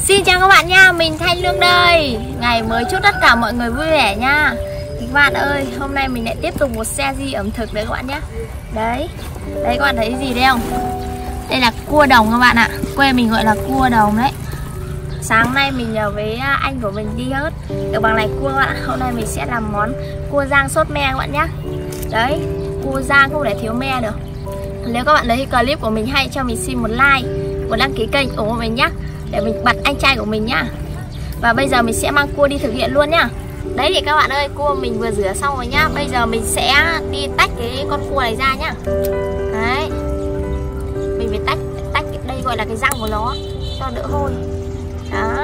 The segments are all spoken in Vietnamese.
Xin chào các bạn nha, mình Thanh Lương đây. Ngày mới chúc tất cả mọi người vui vẻ nha. Các bạn ơi, hôm nay mình lại tiếp tục một series ẩm thực đấy các bạn nhé. Đấy, các bạn thấy gì đây không? Đây là cua đồng các bạn ạ. Quê mình gọi là cua đồng đấy. Sáng nay mình nhờ với anh của mình đi hớt được bằng này cua các bạn ạ. Hôm nay mình sẽ làm món cua rang sốt me các bạn nhé. Đấy, cua rang không thể thiếu me được. Nếu các bạn thấy clip của mình hay, cho mình xin một like, một đăng ký kênh ủng hộ mình nhé, để mình bật anh trai của mình nhá. Và bây giờ mình sẽ mang cua đi thực hiện luôn nhá. Đấy thì các bạn ơi, cua mình vừa rửa xong rồi nhá. Bây giờ mình sẽ đi tách cái con cua này ra nhá. Đấy, mình phải tách đây gọi là cái răng của nó cho đỡ hôi. Đó.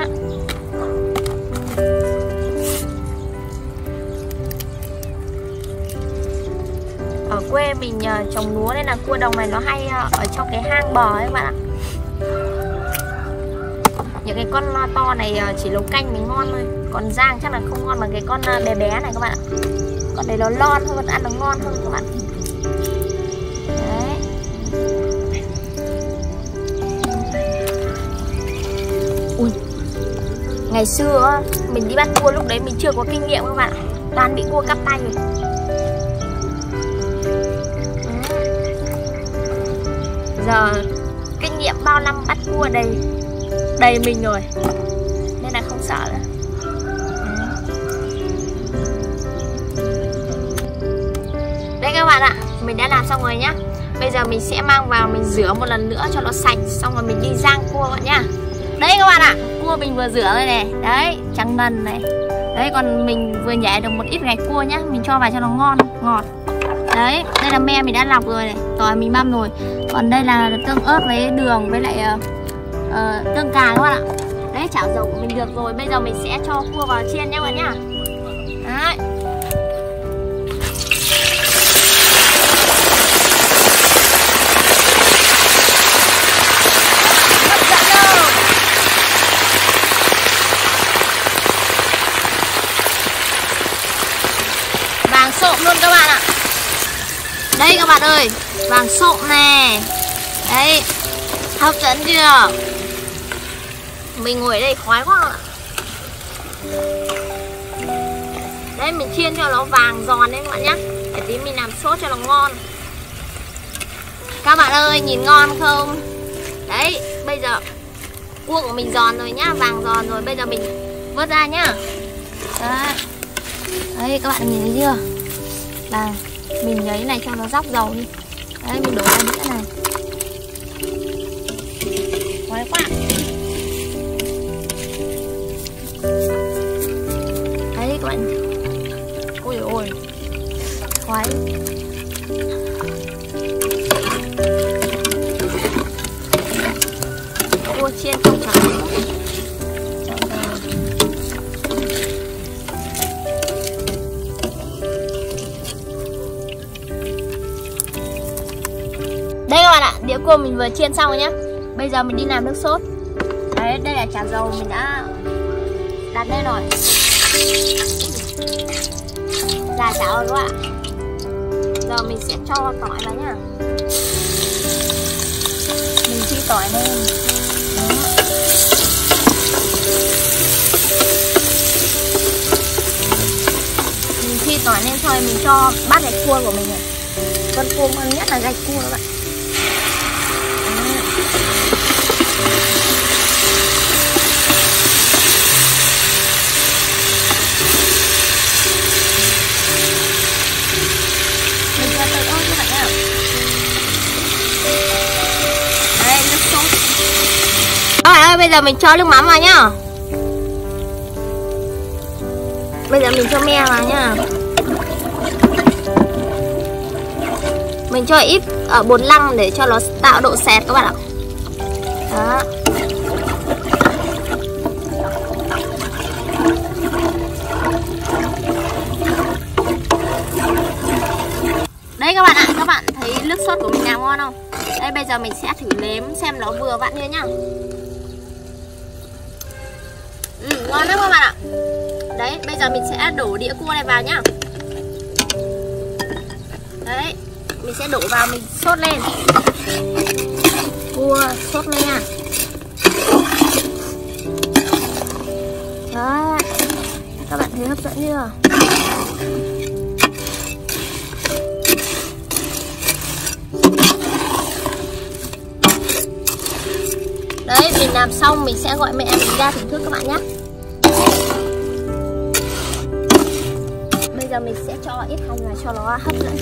Ở quê mình trồng lúa nên là cua đồng này nó hay ở trong cái hang bò ấy các bạn ạ. Những cái con to này chỉ nấu canh mới ngon thôi, còn rang chắc là không ngon bằng cái con bé bé này các bạn ạ. Con đấy nó lon hơn, ăn nó ngon hơn các bạn. Đấy. Ui, ngày xưa mình đi bắt cua lúc đấy mình chưa có kinh nghiệm các bạn ạ, toàn bị cua cắp tay rồi. Giờ kinh nghiệm bao năm bắt cua đầy mình rồi nên là không sợ nữa. Đây các bạn ạ, mình đã làm xong rồi nhá. Bây giờ mình sẽ mang vào mình rửa một lần nữa cho nó sạch, xong rồi mình đi rang cua các bạn nhá. Đây các bạn ạ, cua mình vừa rửa rồi này. Đấy, trắng ngần này. Đấy, còn mình vừa nhảy được một ít gạch cua nhá, mình cho vào cho nó ngon, ngọt. Đấy, đây là me mình đã lọc rồi này, tỏi mình băm rồi. Còn đây là tương ớt với đường với lại tương cà các bạn ạ. Đấy, chảo dầu của mình được rồi. Bây giờ mình sẽ cho cua vào chiên nhé các bạn nhá. Đấy. Hấp dẫn đâu. Vàng sộm luôn các bạn ạ. Đây các bạn ơi, vàng sộm nè. Đấy, hấp dẫn chưa? Mình ngồi ở đây khói quá ạ. Đấy, mình chiên cho nó vàng giòn đấy các bạn nhé, để tí mình làm sốt cho nó ngon. Các bạn ơi, nhìn ngon không? Đấy, bây giờ cua của mình giòn rồi nhá, vàng giòn rồi. Bây giờ mình vớt ra nhá. Đấy, đấy các bạn nhìn thấy chưa? Là mình nhấy này cho nó róc dầu đi. Đấy, mình đổ ra đĩa này. Khói quá. Đấy các bạn. Ôi ôi, khói. Cua chiên không chả. Đây các bạn ạ, đĩa cua mình vừa chiên xong rồi nhá. Bây giờ mình đi làm nước sốt. Đấy, đây là chảo dầu mình đã đặt đây rồi. Là chảo rồi các bạn. Giờ mình sẽ cho tỏi vào nhá. Mình phi tỏi lên. Mình phi tỏi lên thôi, mình cho bát gạch cua của mình này. Con cua ngon nhất là gạch cua các bạn. Các bạn ơi, bây giờ mình cho nước mắm vào nhá. Bây giờ mình cho me vào nhá. Mình cho ít ở bột năng để cho nó tạo độ sệt các bạn ạ. Đó. Đấy các bạn ạ, các bạn thấy nước sốt của mình làm ngon không? Đây, bây giờ mình sẽ thử nếm xem nó vừa vặn chưa nhá. Ngon lắm các bạn ạ. Đấy, bây giờ mình sẽ đổ đĩa cua này vào nhá. Đấy, mình sẽ đổ vào, mình sốt lên. Cua sốt me. hấp dẫn chưa? Đấy, mình làm xong mình sẽ gọi mẹ mình ra thưởng thức các bạn nhé. Bây giờ mình sẽ cho ít hành vào cho nó hấp dẫn.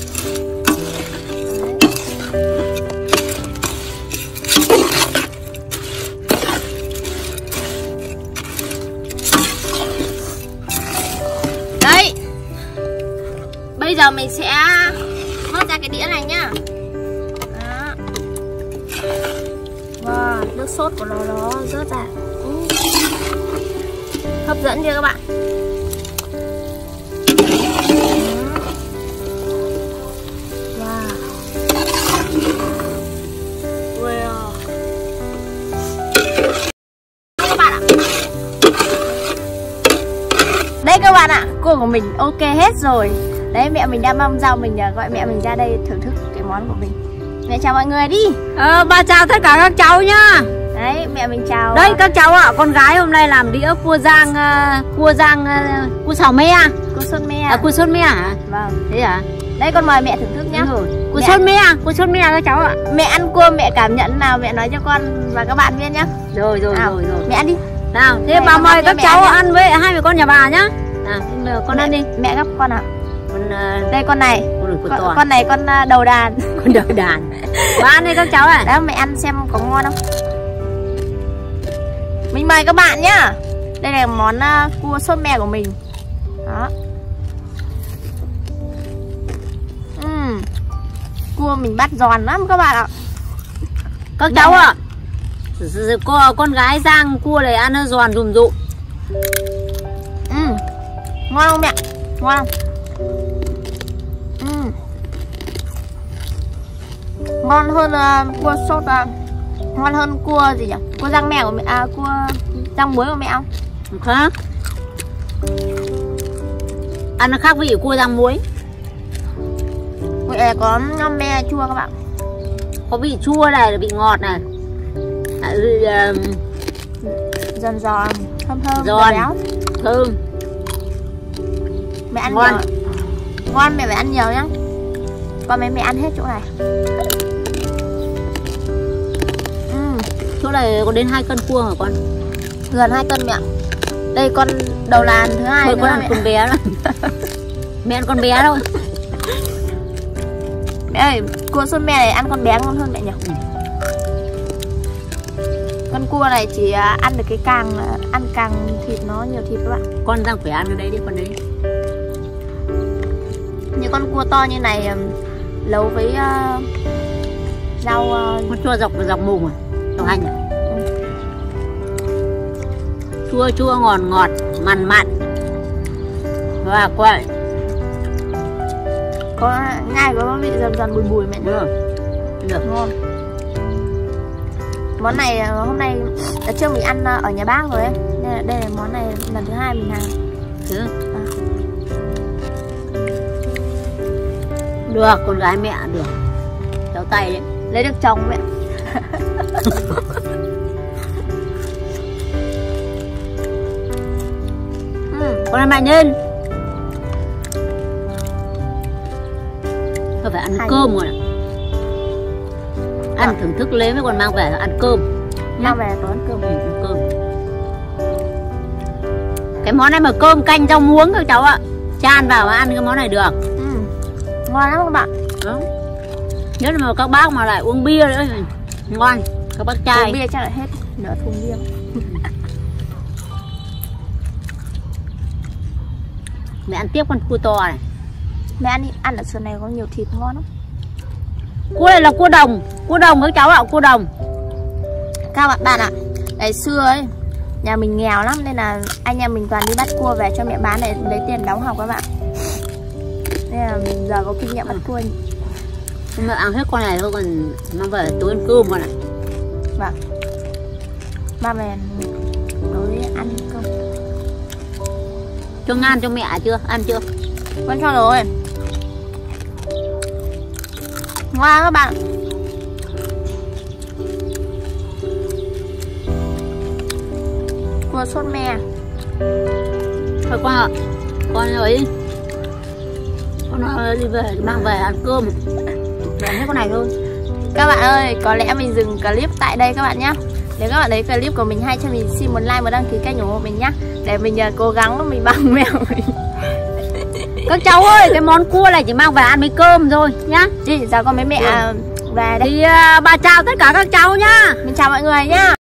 Đấy. Bây giờ mình sẽ vớt ra cái đĩa này nhá. Đó. Wow, nước sốt của nó rớt ra. Hấp dẫn chưa các bạn? Wow. Wow. Các bạn ạ. Đây các bạn ạ, cua của mình ok hết rồi. Đấy, mẹ mình đang mong rau, mình gọi mẹ mình ra đây thưởng thức cái món của mình. Mẹ chào mọi người đi. Ba chào tất cả các cháu nhá. Đấy, mẹ mình chào. Đây các cháu ạ, con gái hôm nay làm đĩa cua xào me. Cua sốt me. Cua sốt me hả? Vâng. Thế hả? Đây con mời mẹ thưởng thức nhá. Cua sốt me các cháu ạ. Mẹ ăn cua mẹ cảm nhận nào, mẹ nói cho con và các bạn biết nhá. Rồi. Mẹ ăn đi. Nào, thế bà mời các cháu ăn với hai mẹ con nhà bà nhá. Con ăn đi. Mẹ gấp con ạ. Đây con này. Con này con đầu đàn. Con đầu đàn. Bà ăn đi các cháu ạ. Đó, mẹ ăn xem có ngon không. Mình mời các bạn nhá. Đây là món cua sốt me của mình. Đó. Cua mình bắt giòn lắm các bạn ạ. Các cháu ạ. Con gái rang cua này ăn nó giòn rùm rụm. Ngon không mẹ? Ngon không? Ngon hơn cua sốt, ngon hơn cua gì nhỉ? Cua rang mè của mẹ, cua rang muối của mẹ không? Khác. Ăn nó khác vị cua rang muối. Mẹ có me chua các bạn. Có vị chua này, vị ngọt này. Giòn giòn, thơm giòn, béo. Thơm. Mẹ ăn ngon. Nhiều. Ngon, mẹ phải ăn nhiều nhá. Con mẹ ăn hết chỗ này. Chỗ này có đến 2 cân cua hả con? Gần 2 cân mẹ. Đây con đầu làn thứ 2 nữa. Con ăn con bé đó. Mẹ ăn con bé thôi. Mẹ ơi, cua sốt me này ăn con bé ngon hơn mẹ nhỉ? Con cua này chỉ ăn được cái ăn càng thịt, nó nhiều thịt các bạn. Con đang phải ăn cái đấy đi con đấy. Như con cua to như này nấu với rau con chua dọc mùng à? Dọc hành à? Chua ngọt mặn và quậy. Có nhai có vị dần bùi mẹ nhỉ? Được. Ngon. Món này hôm nay ở trước mình ăn ở nhà bác rồi ấy. Nên đây là món này lần thứ 2 mình làm. Được, con gái mẹ được. Cháu tay đấy. Lấy được chồng mẹ. Con ăn mạnh lên. Tôi phải ăn cơm rồi. Ăn thưởng thức lấy mới còn mang về ăn cơm. Mang về có ăn cơm. Ăn cơm. Cái món này mà cơm canh rau muống các cháu ạ. Chan vào ăn cái món này được. Ngon lắm các bạn. Đúng. Nếu mà các bác mà lại uống bia nữa thì ngon. Các bác trai uống bia chắc là hết nửa thùng bia. Mẹ ăn tiếp con cua to này. Mẹ ăn ở sườn này có nhiều thịt ngon lắm. Cua này là cua đồng các cháu ạ, cua đồng. Các bạn ạ, ngày xưa ấy nhà mình nghèo lắm nên là anh em mình toàn đi bắt cua về cho mẹ bán để lấy tiền đóng học các bạn. Nên là mình giờ có kinh nghiệm bắt cua. Mẹ ăn hết con này thôi, còn mang về tối ăn cơm con này. Vâng. Ba mẹ tối ăn cơm. Cho ngan cho mẹ chưa? Ăn chưa? Con cho rồi. Ngon các bạn. Cua sốt me. Thôi con ấy, con đi về mang về ăn cơm. Làm hết con này thôi. Các bạn ơi, có lẽ mình dừng clip tại đây các bạn nhé. Nếu các bạn thấy clip của mình hay cho mình xin một like và đăng ký kênh ủng hộ mình nhé. Để mình cố gắng mình bằng mèo mình. Các cháu ơi, cái món cua này chỉ mang về ăn với cơm thôi nhá. Chị chào con mấy mẹ về đây. Thì bà chào tất cả các cháu nhá. Mình chào mọi người nhá.